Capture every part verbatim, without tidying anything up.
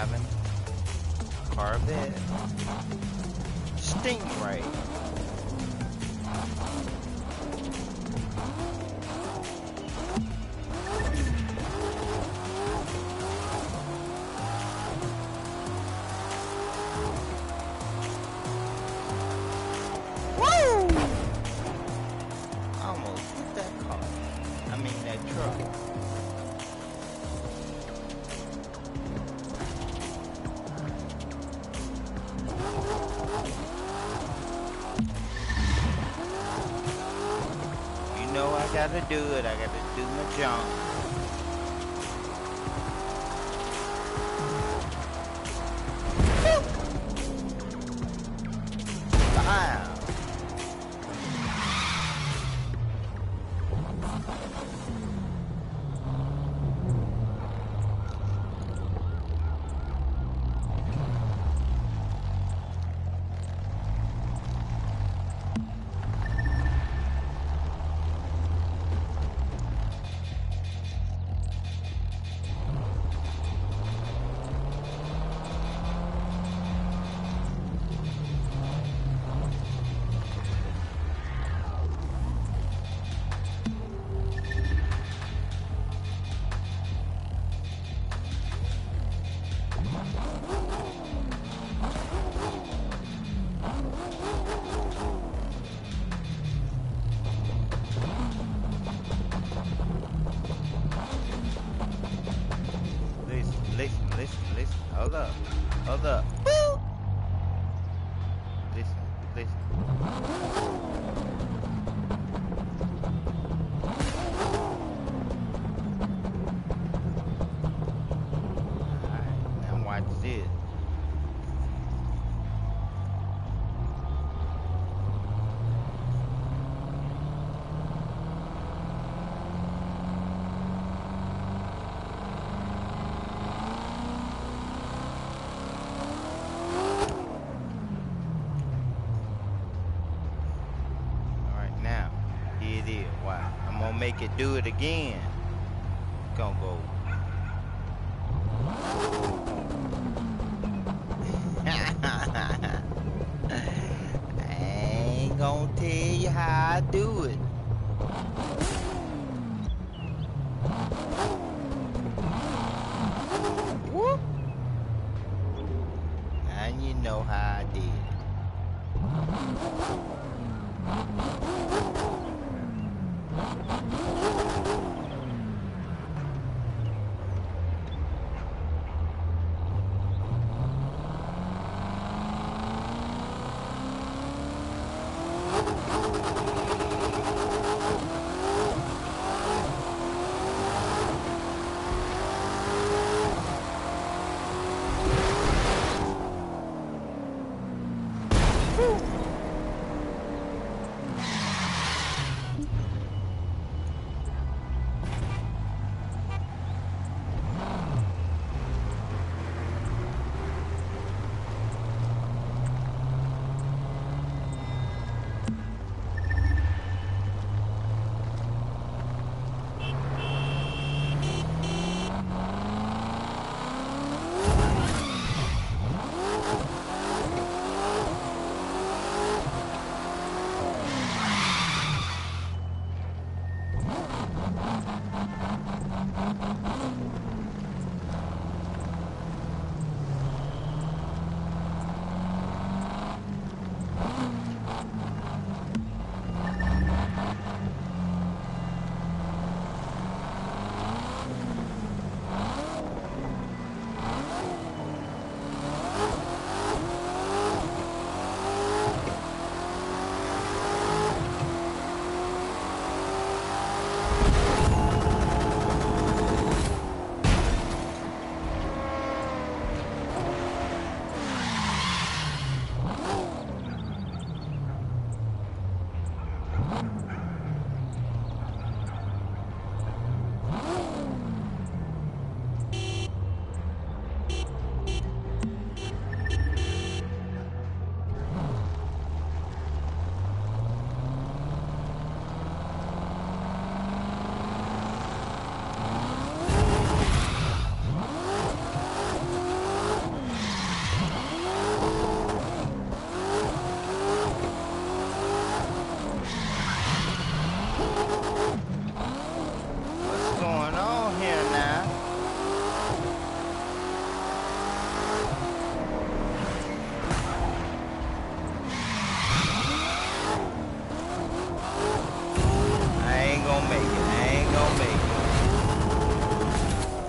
driving Corvette Stingray. Woo! Almost hit that car. I mean that truck. You know I gotta do it. I gotta do my jump. Wow. Listen, listen, listen, listen. Hold up. Hold up. Woo! Listen, listen. Alright, now watch this. Alright, now, here it is. Wow. I'm gonna make it do it again. Gonna go. I ain't gonna tell you how I do it. Whoop. And you know how I did it.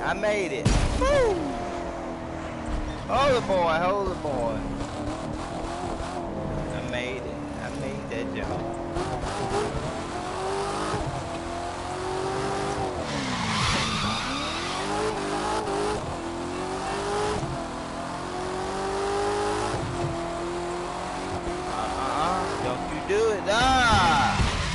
I made it. Woo! Hold it, boy. Hold it, boy. I made it. I made that jump. Uh-uh. Don't you do it. Ah!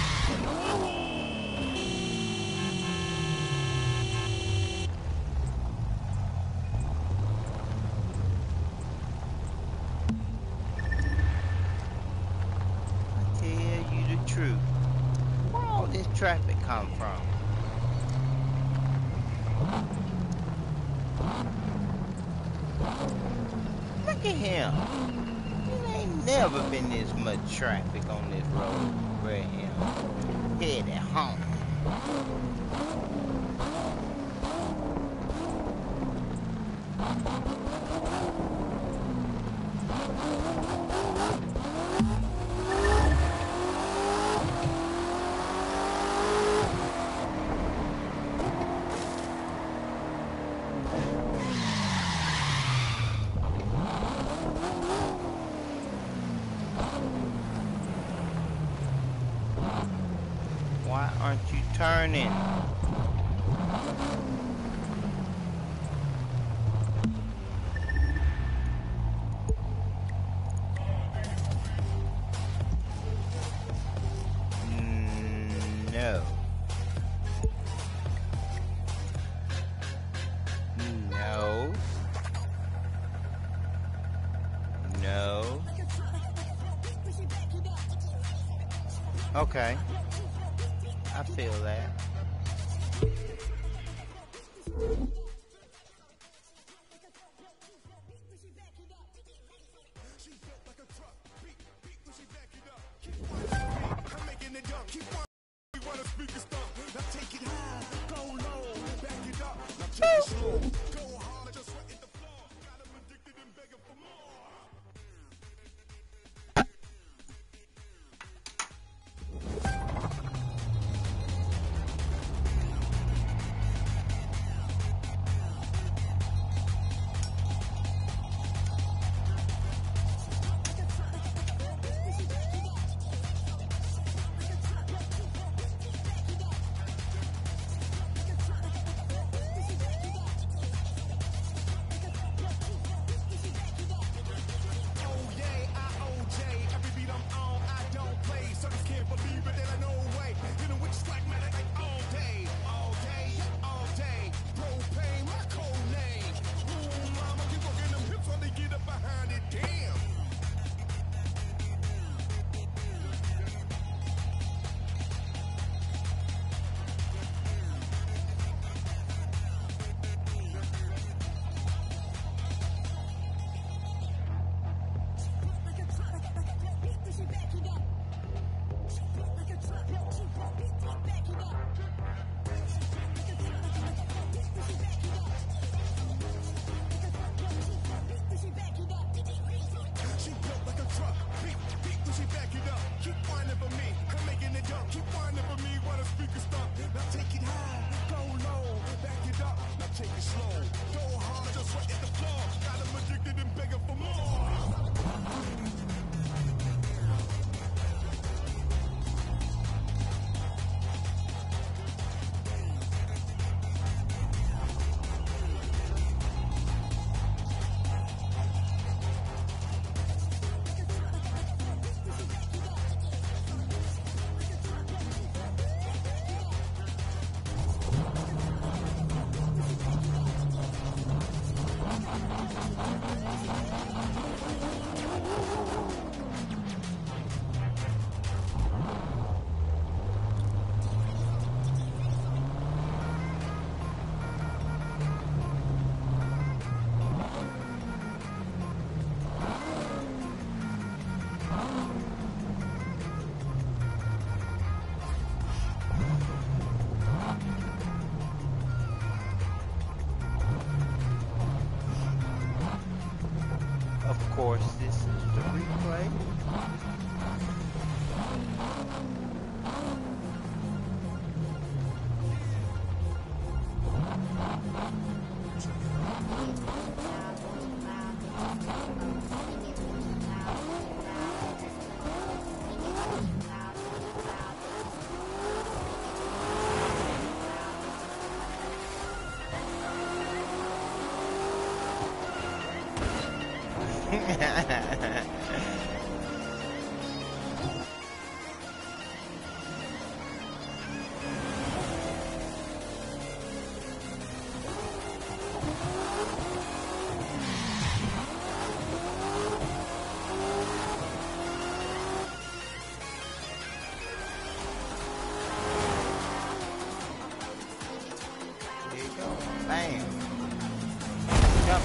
True. Where all this traffic come from? Look at him. There ain't never been this much traffic on this road. Right here. Headed home. Why aren't you turning? Mm, no. No. No. Okay. I feel that.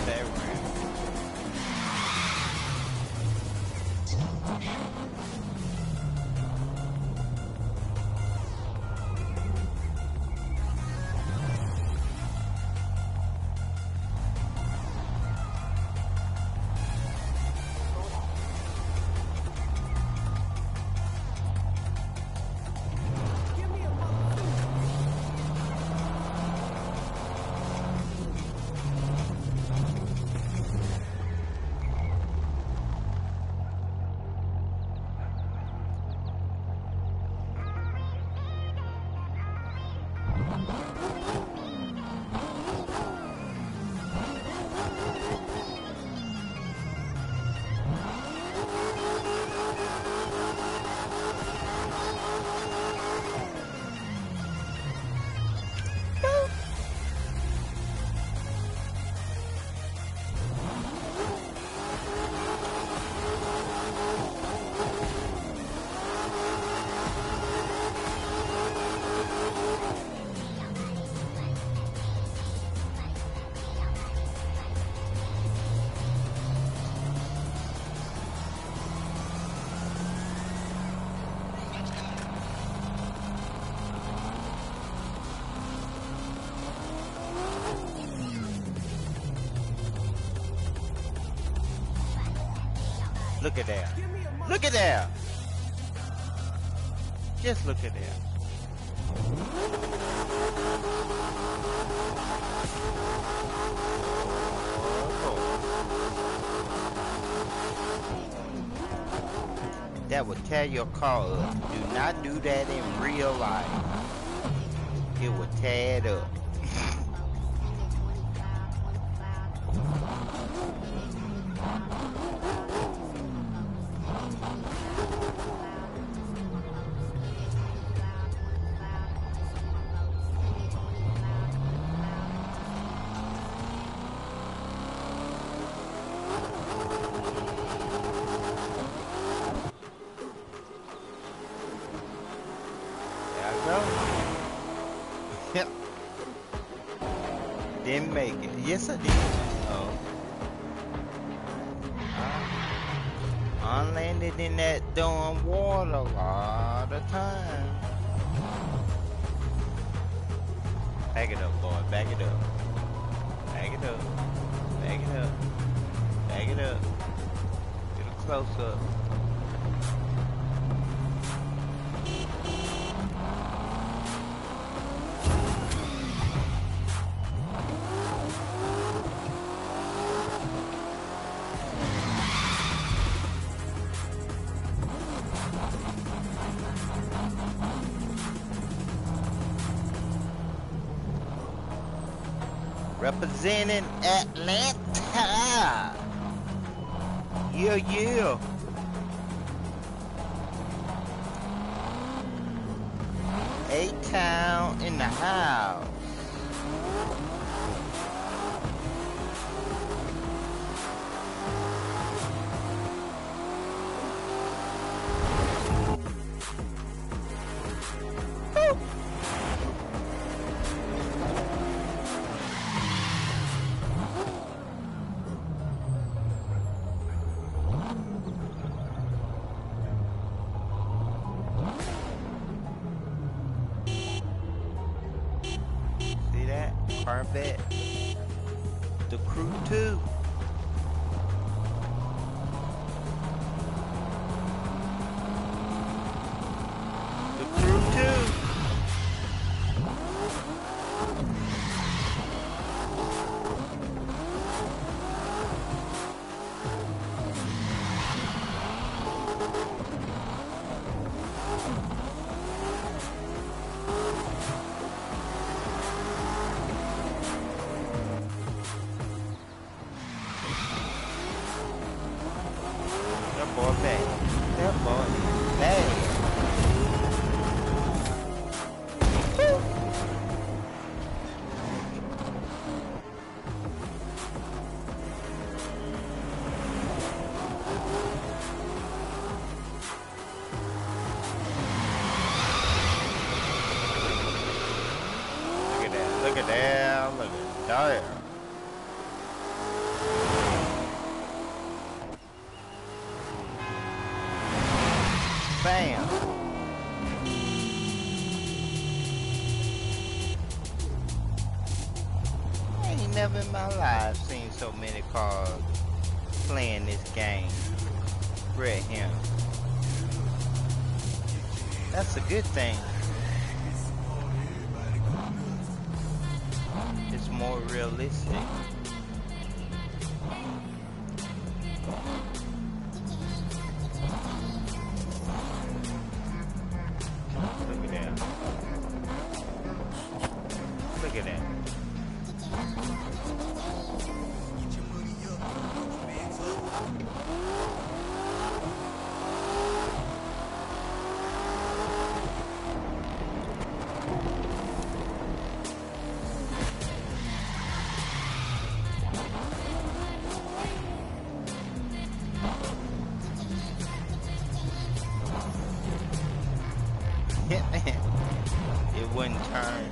that round. Look at that. Look at that. Just look at that. That would tear your car up. Do not do that in real life. It would tear it up. Didn't make it. Yes, I did. Oh. I landed in that damn water a lot of times. Back it up, boy. Back it up. Back it up. Back it up. Back it up. Get a close up. Representing Atlanta. Yeah, yeah. A-Town in the house. Corvette. The crew too. The crew too. Boy, bad. That boy is bad. Look at that. Look at that. Look at that. Bam! I ain't never in my life seen so many cars playing this game. Red him. That's a good thing. It's more realistic. Look at that. Look at that. It wouldn't turn.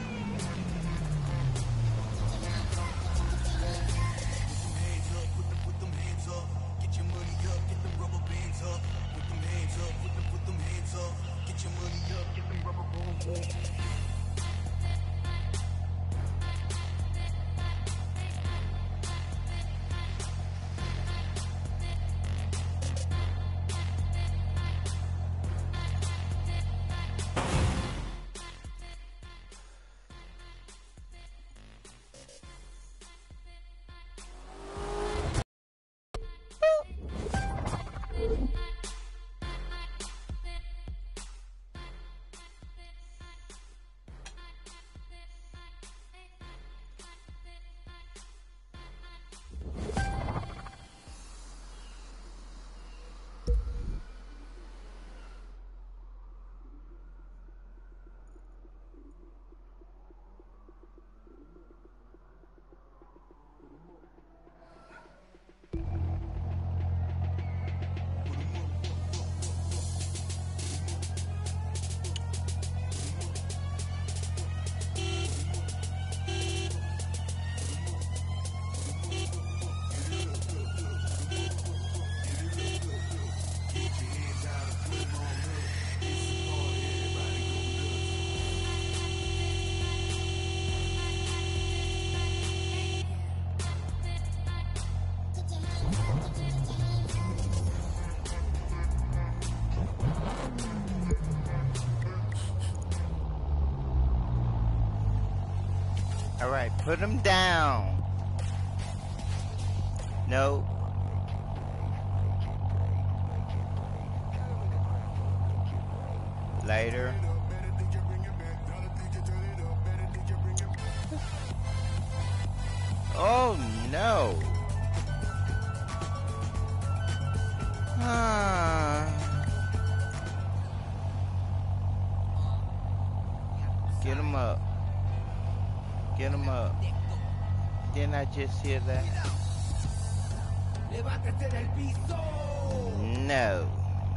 All right, put them down. No. Later. Oh no. Ah. Get him up. Get him up. Didn't I just hear that? No.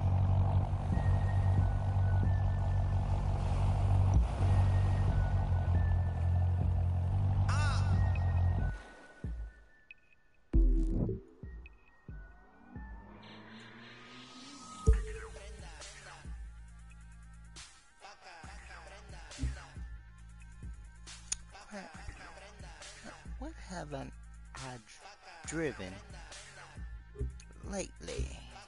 What haven't I driven lately?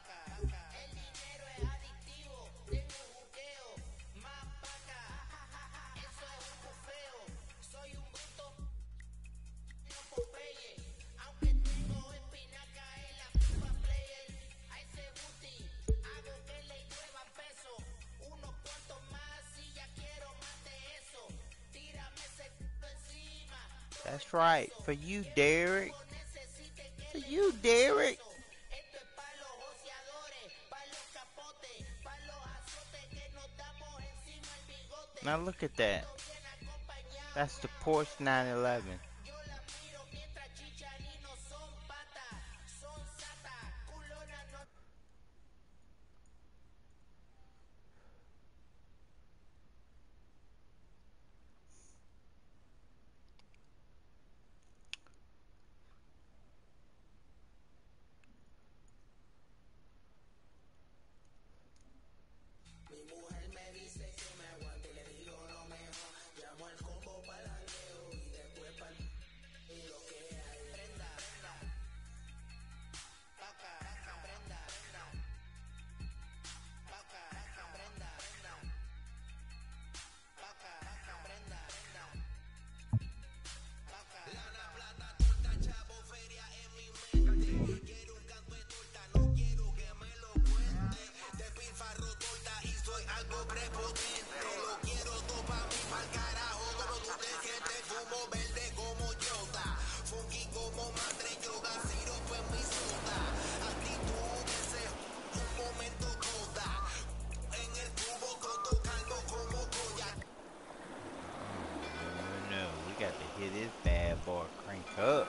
That's right, for you, Derek. For you, Derek. Now look at that. That's the Porsche nine eleven. Oh no, we got to hit this bad boy crank up.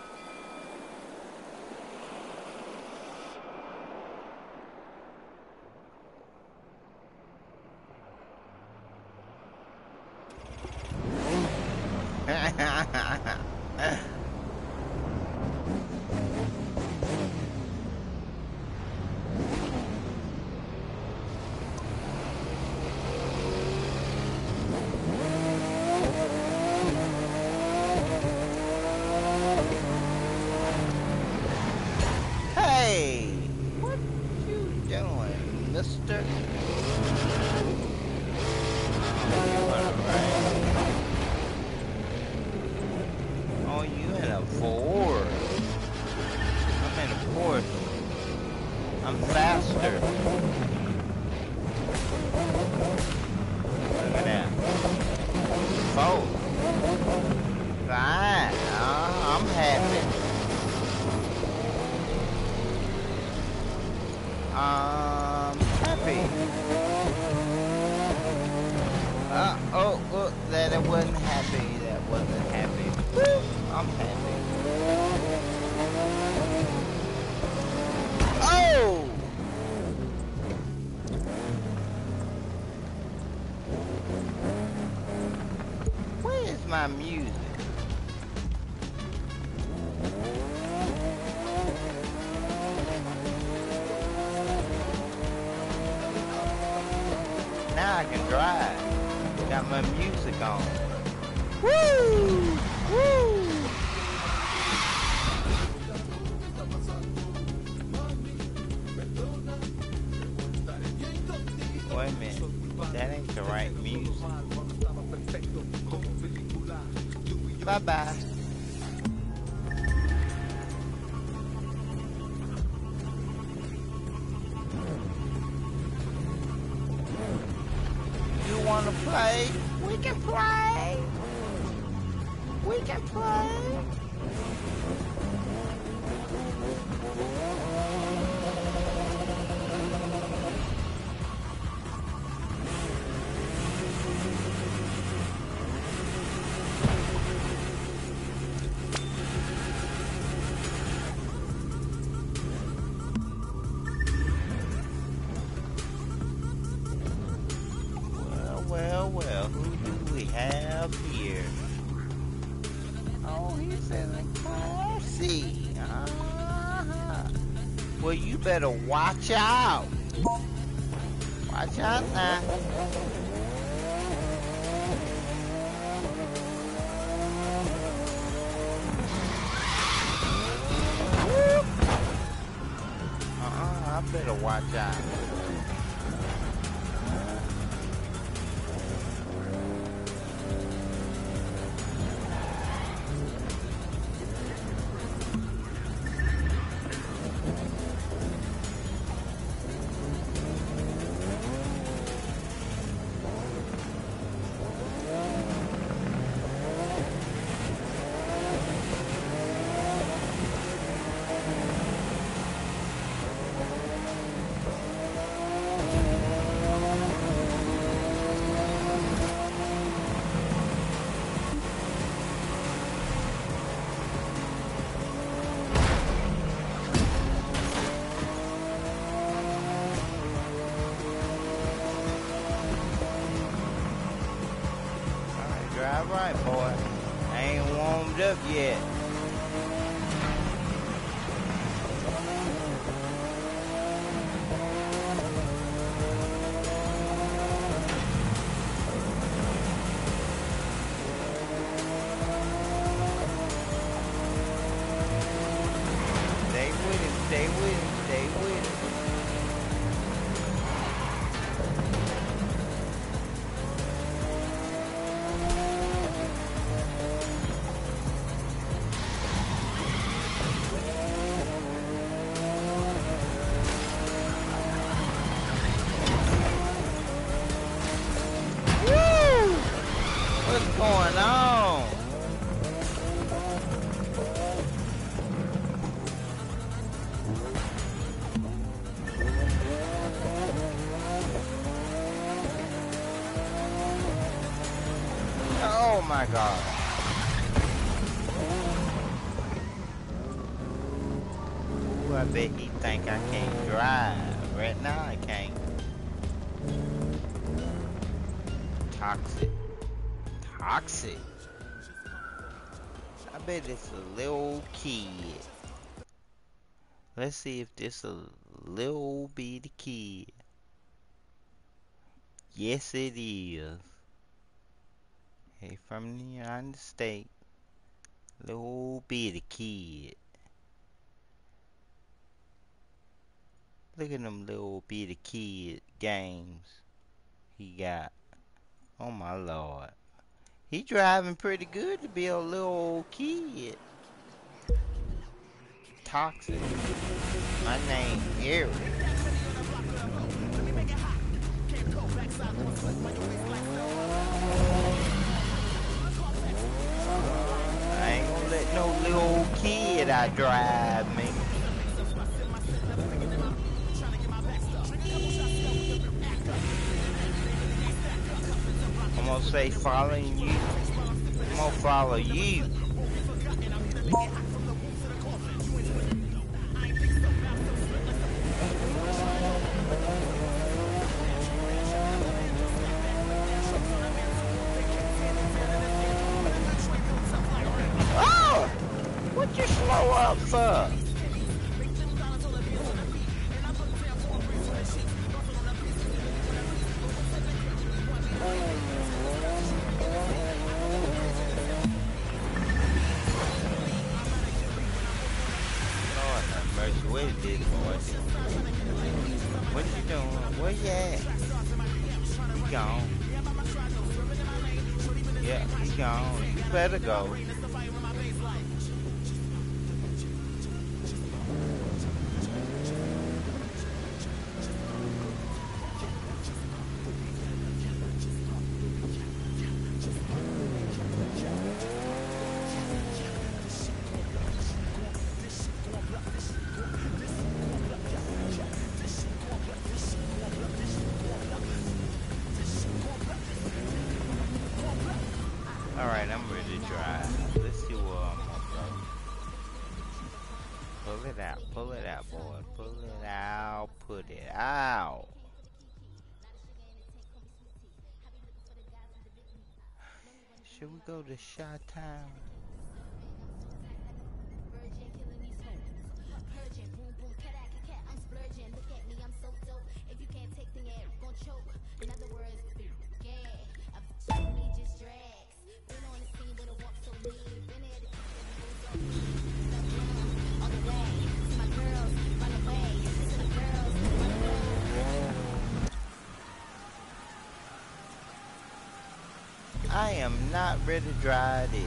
Hey, what you doing, mister? Oh, you wanna ride? Oh, you in a Ford? I'm in a Porsche. I'm faster. Look at that. Both. Fine. Uh, I'm happy. I'm happy. Uh, oh, oh, that it wasn't happy. That wasn't happy. Woo, I'm happy. Oh! Where is my music? Now I can drive. Got my music on. Woo! Woo! Wait a minute. That ain't the right music. Bye-bye. You wanna play? We can play. We can play. Well, well, who do we have here? Oh, he's in the car seat. Uh-huh. Well, you better watch out. Watch out now. Uh-uh, I better watch out. Drive right, boy. I ain't warmed up yet. Stay with him, stay with him, stay with him. What's going on? Oh my God. Ooh, I bet he think I can't drive. Right now I can't. Toxic. Toxic. I bet it's a little kid. Let's see if this a little bitty kid. Yes, it is. Hey, from the United States. Little bitty kid. Look at them little bitty kid games he got. Oh my Lord. He driving pretty good to be a little old kid. Toxic. My name Eric. I ain't gonna let no little old kid out drive me. I'm gonna say following you. I'm gonna follow you. Oh! What you slow up for? Where did it, boy? What you doing? Where you at? He gone. Yeah, he gone. You better go. Alright, I'm ready to drive. Let's see where I'm gonna go. Pull it out, pull it out, boy. Pull it out, put it out. Should we go to Chi-Town? I am not ready to drive this.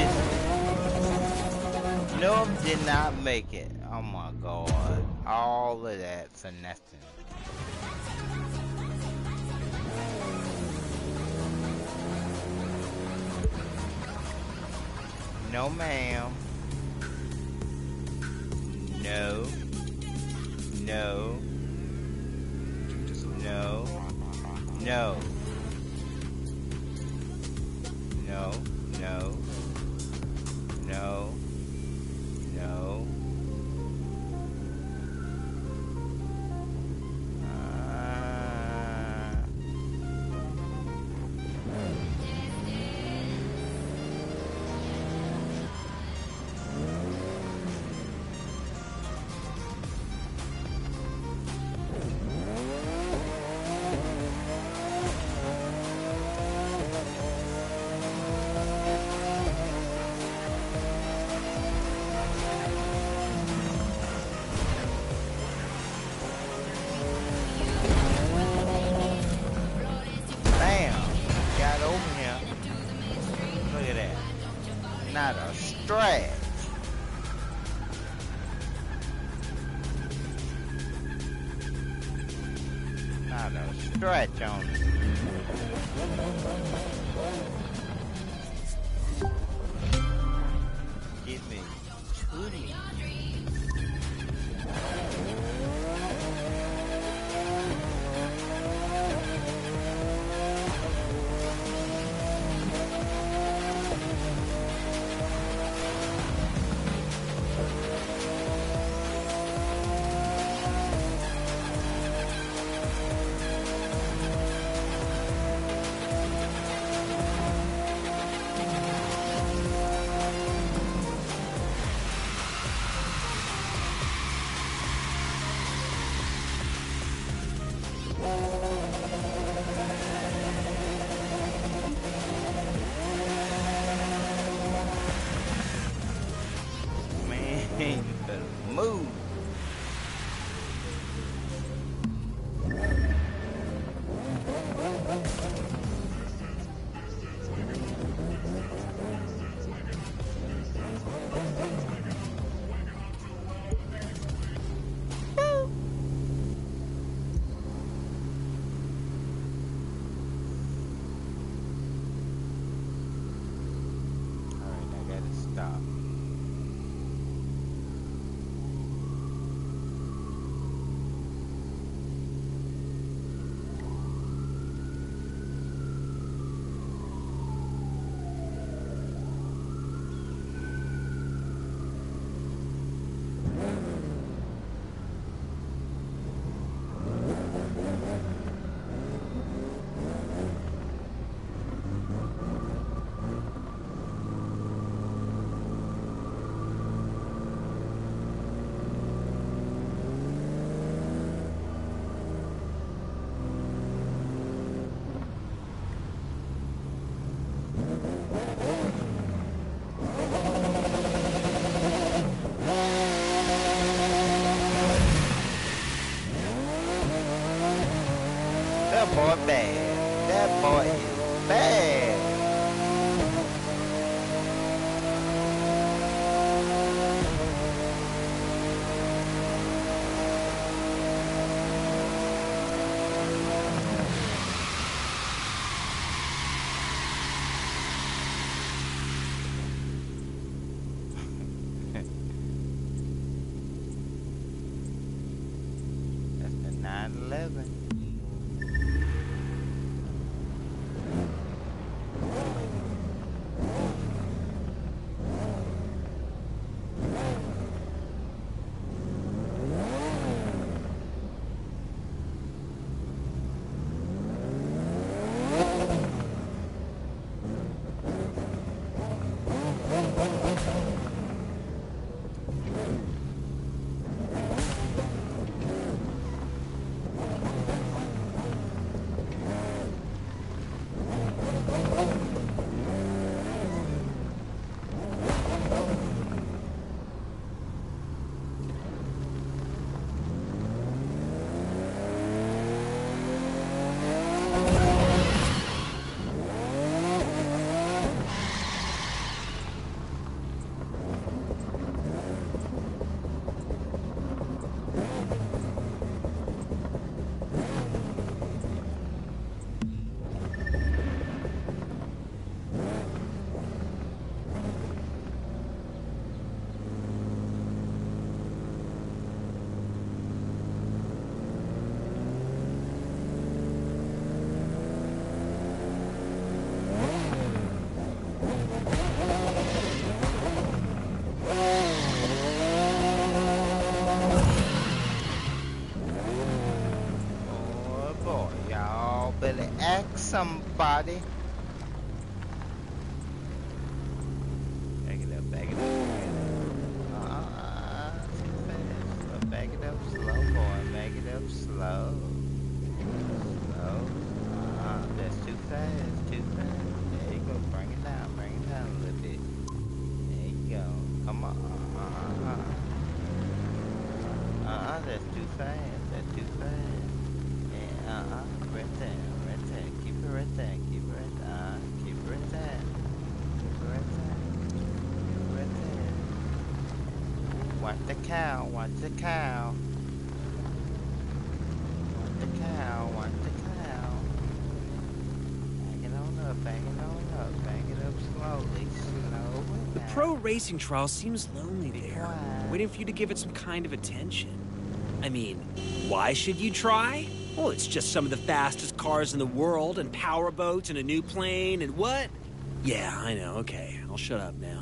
missed it. Nope, did not make it. Oh my god. All of that for nothing. No ma'am. No. No. No. No. No. No. No. No. Uh, Bam! Got over here. Look at that. Not a stretch. Not a stretch on it. Get me. Tootie. Man, you better move. Alright, I gotta stop. That boy bad. That boy is bad. That's the nine eleven. somebody. Back it up, back it up, back it up. Uh-uh, too fast. Back it up slow, boy. Back it up slow. Slow. Uh-uh, that's too fast, too fast. There you go. Bring it down, bring it down a little bit. There you go. Come on. Uh-uh. Uh-uh, that's too fast. That's too fast. Yeah, uh-uh. Right there, right there. Keep it right there. Keep it right there. Uh, keep it right there. Keep it right there. Keep it right there. Watch the cow. Watch the cow. Watch the cow. Watch the cow. Bang it on up. Bang it on up. Bang it up slowly. Slowly. The pro racing trial seems lonely there. Why? Waiting for you to give it some kind of attention. I mean, why should you try? Well, it's just some of the fastest cars in the world, and power boats, and a new plane, and what? Yeah, I know, okay. I'll shut up now.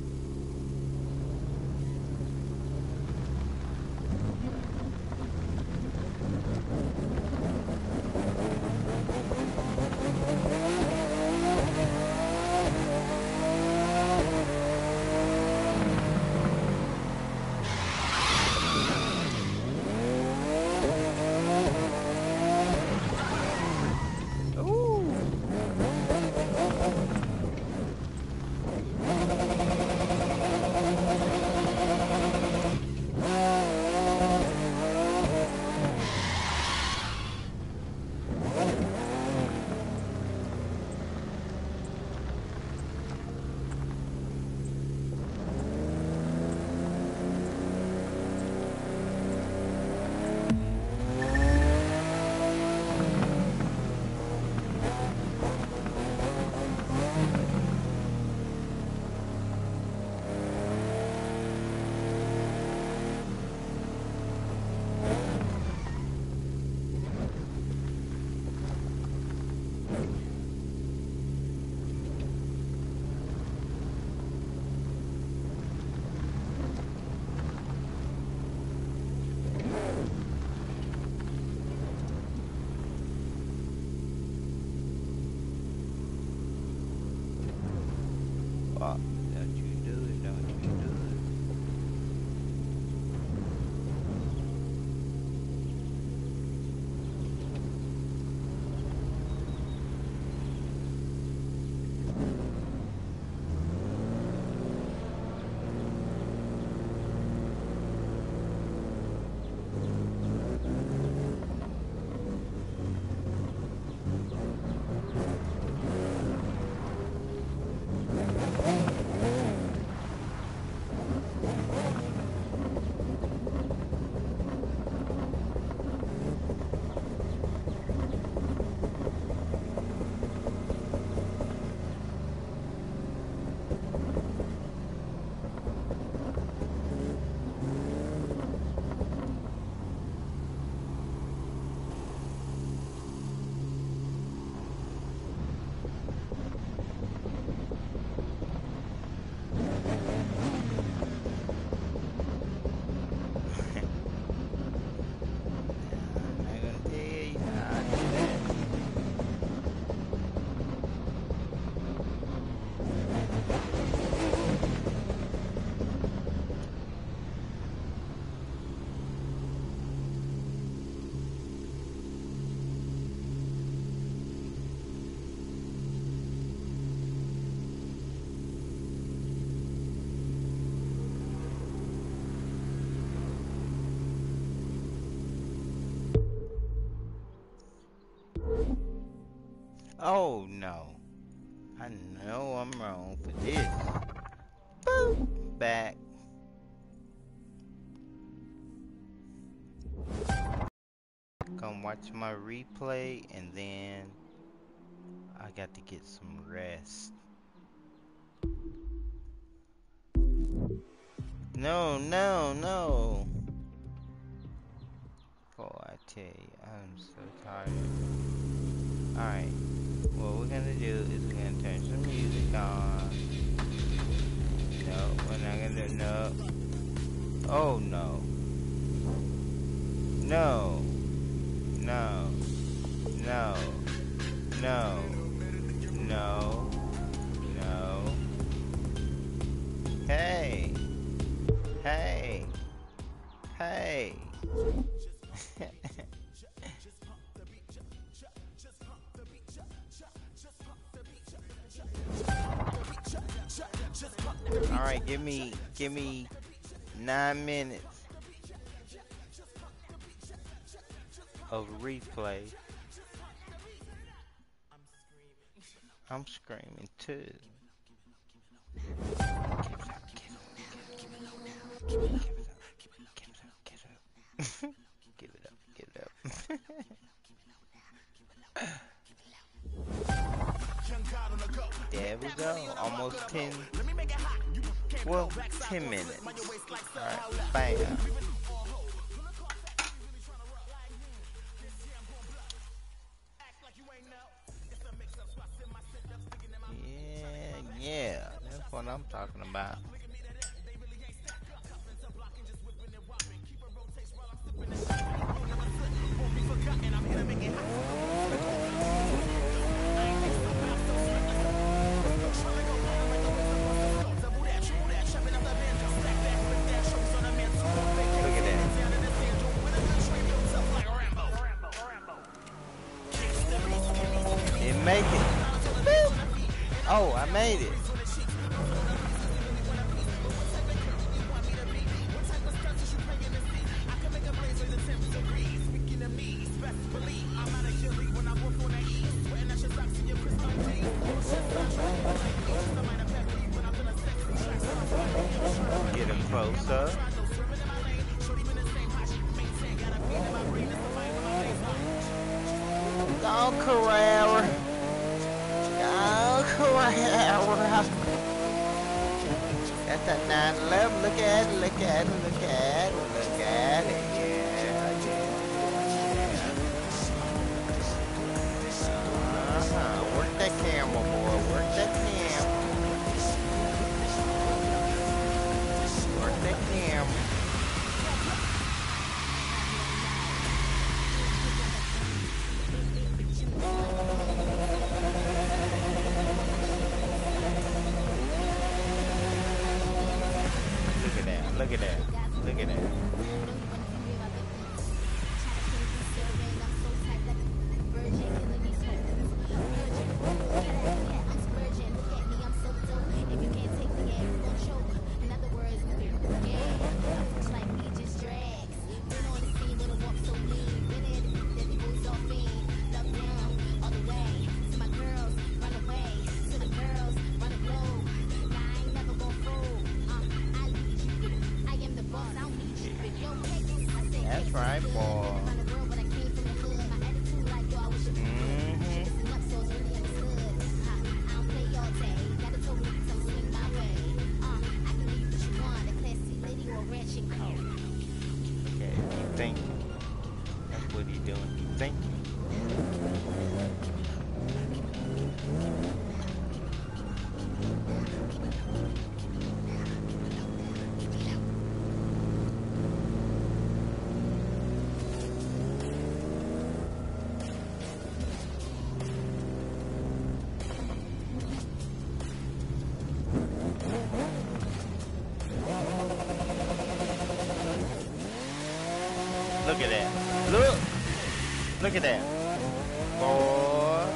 Fuck, don't you do it, don't you do it. Oh no. I know I'm wrong for this. Boop. Back. Come watch my replay and then I got to get some rest. No, no, no. Oh, I tell you, I'm so tired. Alright. What we're gonna do is we're gonna turn some music on. No, we're not gonna do no. Oh no. No. No. No. No. Hey. Hey. Hey. All right, give me give me nine minutes of replay. I'm screaming too. Give it up, give it up, give it up, give it up, give it up. There we go. Almost ten. Well, ten minutes. Alright, bam. Yeah, yeah. That's what I'm talking about. Make it. Oh, I made it. Get him closer. Go Carrera. Go Carrera. That's that nine eleven. Look at it, look at it, look at it, look at it. Yeah, yeah, yeah. Uh-huh. Work that camera, boy. Work that camera. Work that camera. Look at that. Look at that. That's right, boy. Okay, keep thinking. That's what he's doing. Keep thinking. Look at that. Look. Look at that. Boy.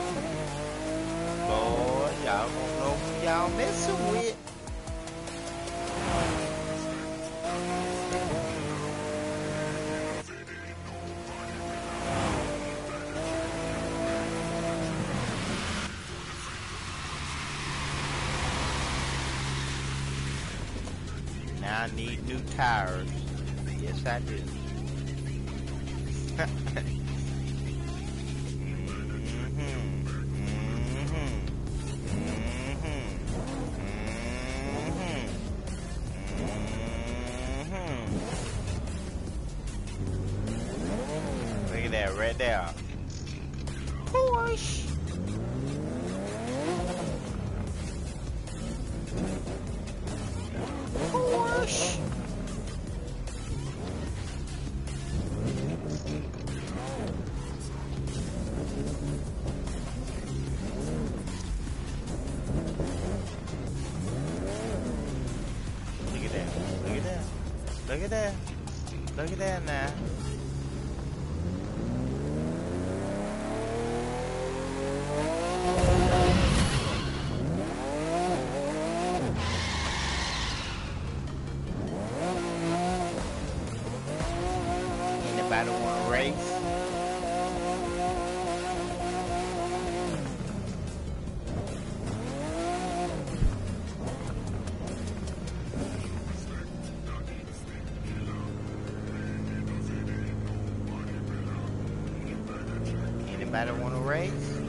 Boy. Y'all don't know who y'all messing with. Now I need new tires. Yes, I do. Look at that right there. Push. Push. Look at that. Look at that now. Anybody want to race? Anybody want to race?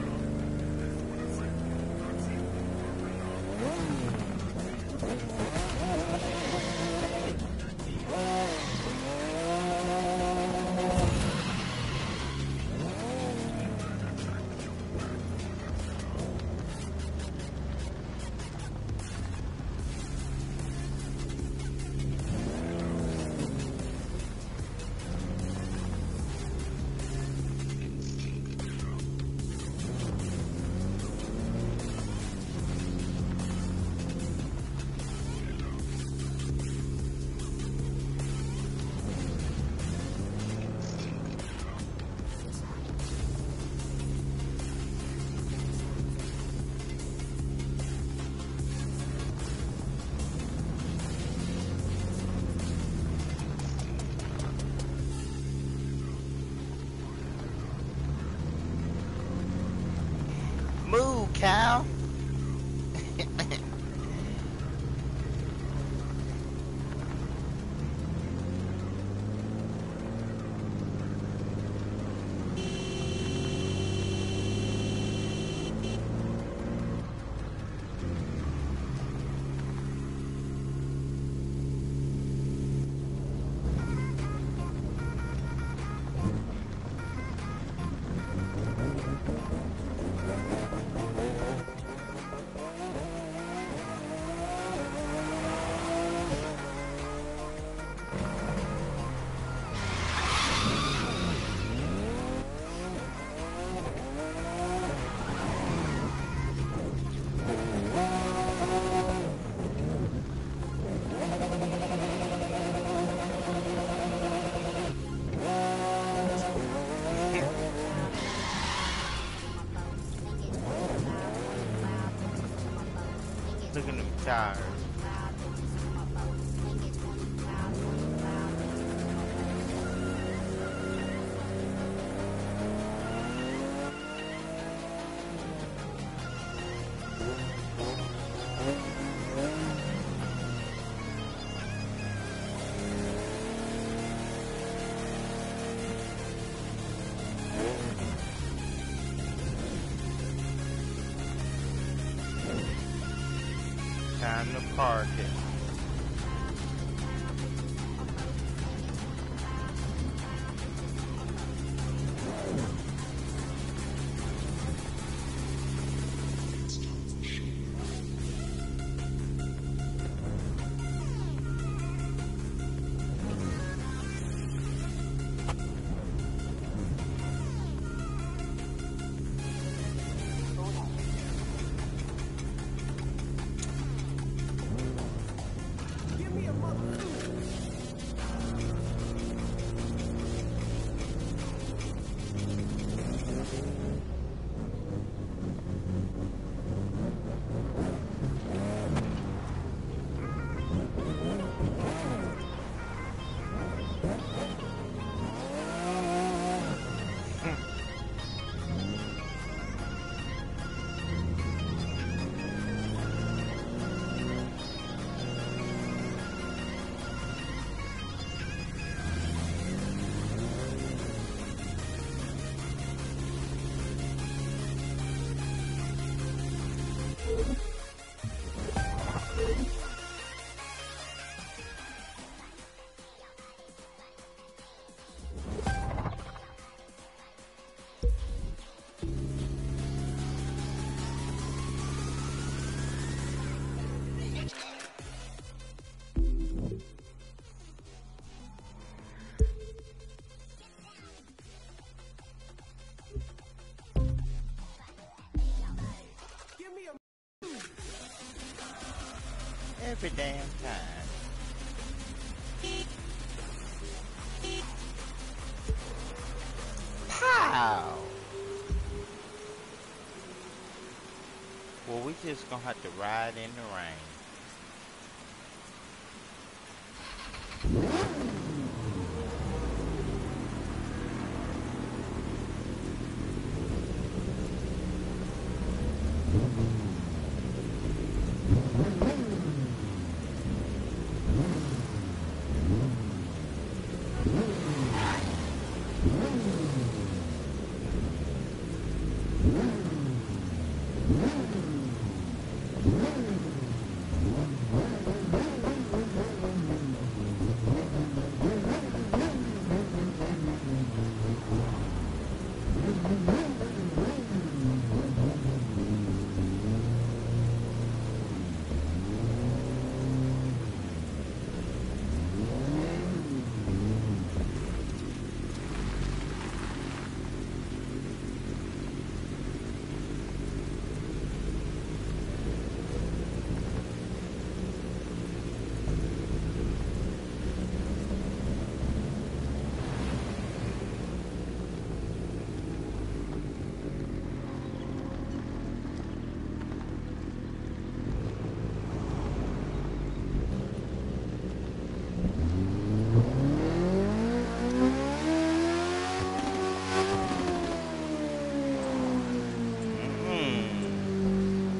Move, cow. Look at them tires. Time to park it. Every damn time. Wow. Well, we just gonna have to ride in the rain. Mm-mm.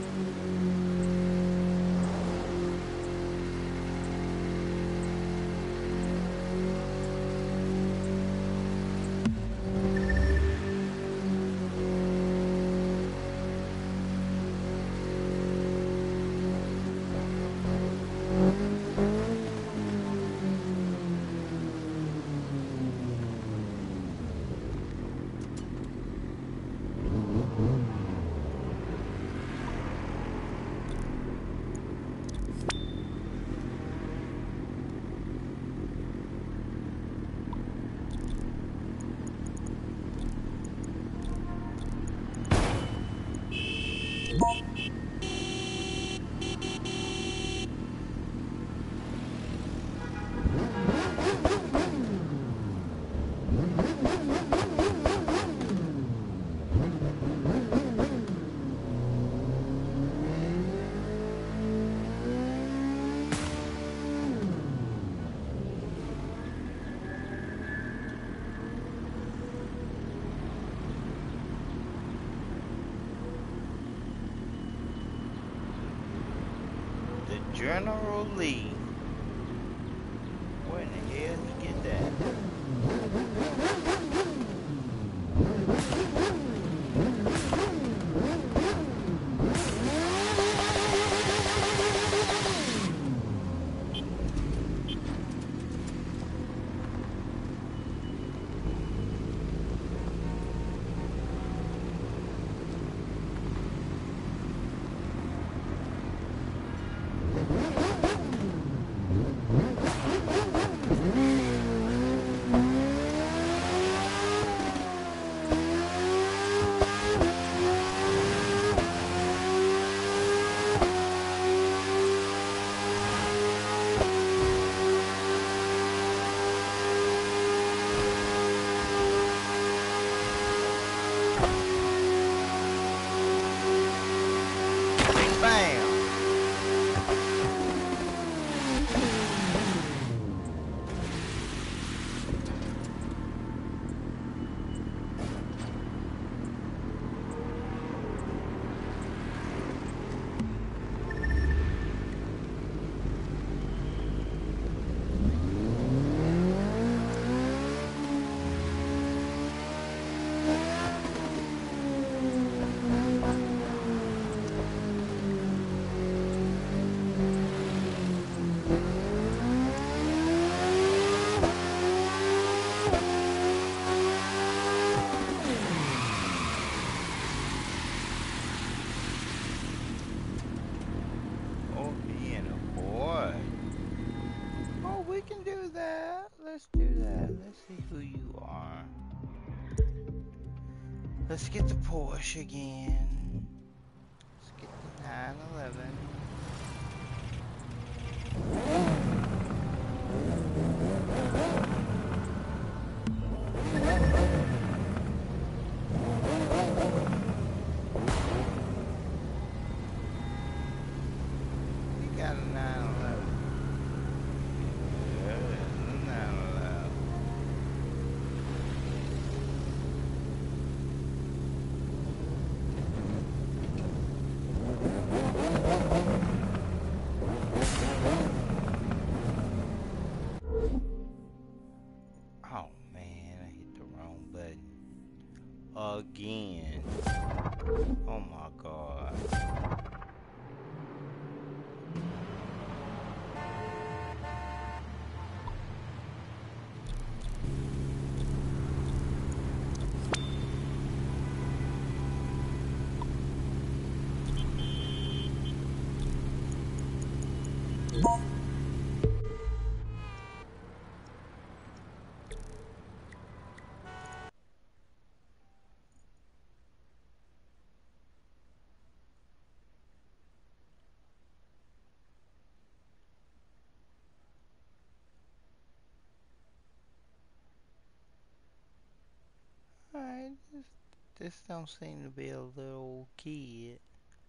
The General Lee. Where in the hell he get that? Bing bam. Oh, being a boy. Oh, we can do that. Let's do that. Let's see who you are. Let's get the Porsche again. Let's get the nine eleven. This don't seem to be a little kid.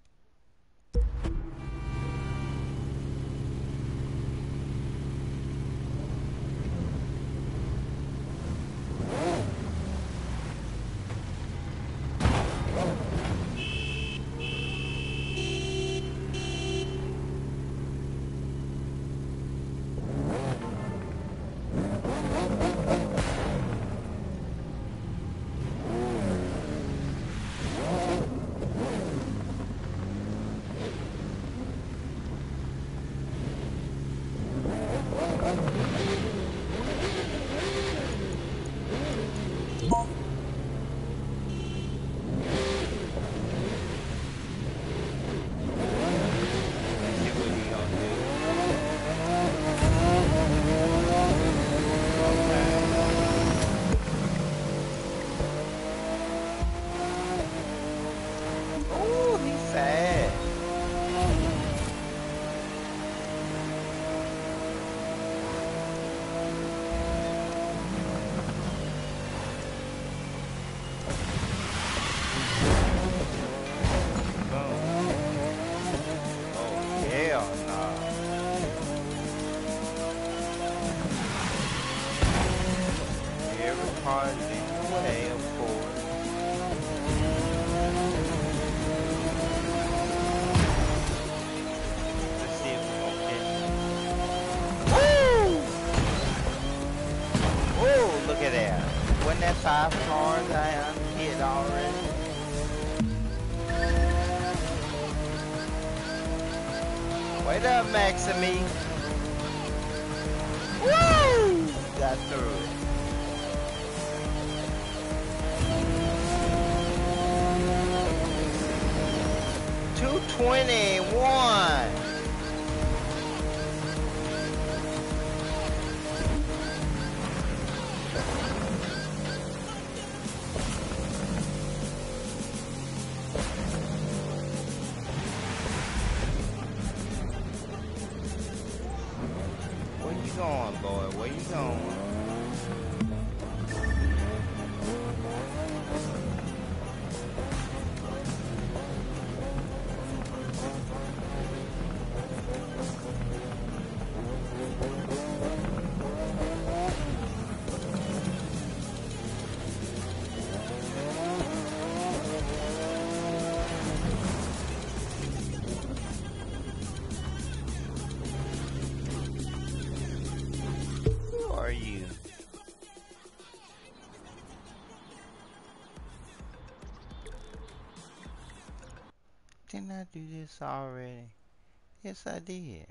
Five cars I hit already. Wait up, Maxime. Woo! Got through it. two twenty-one. Didn't I do this already? Yes, I did.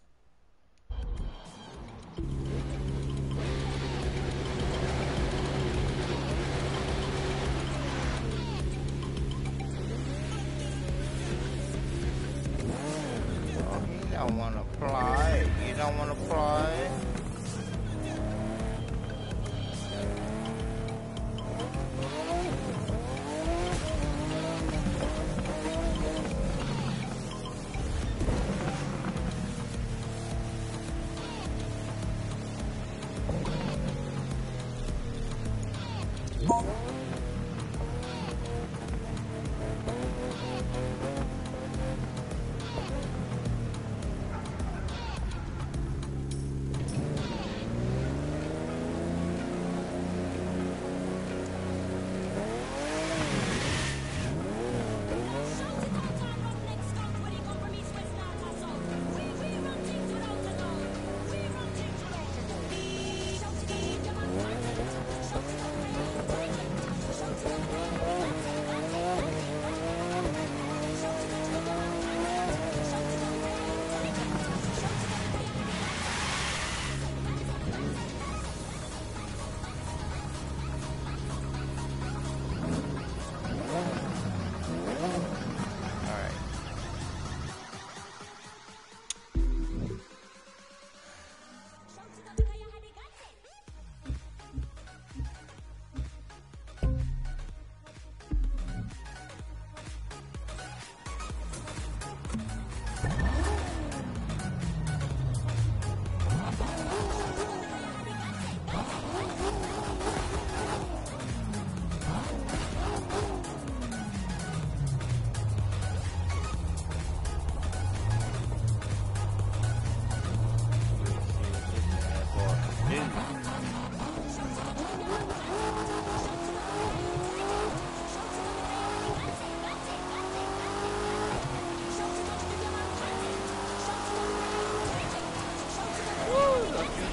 Oh, you don't want to play. You don't want to play.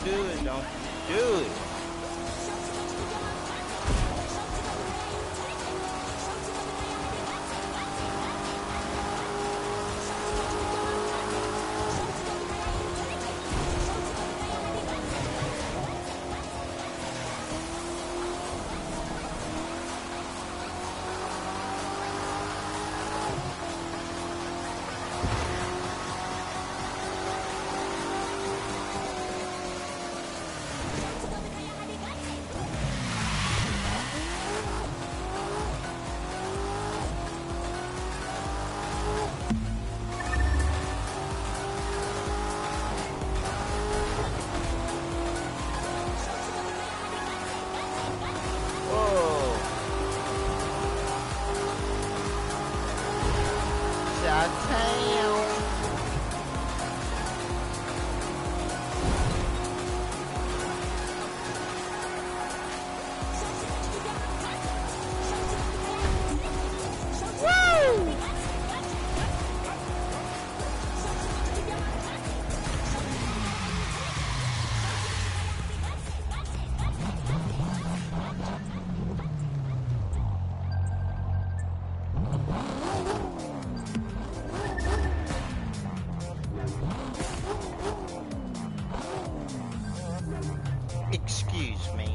do it, don't you do it. Whoa. Shot-town. Woo! Excuse me.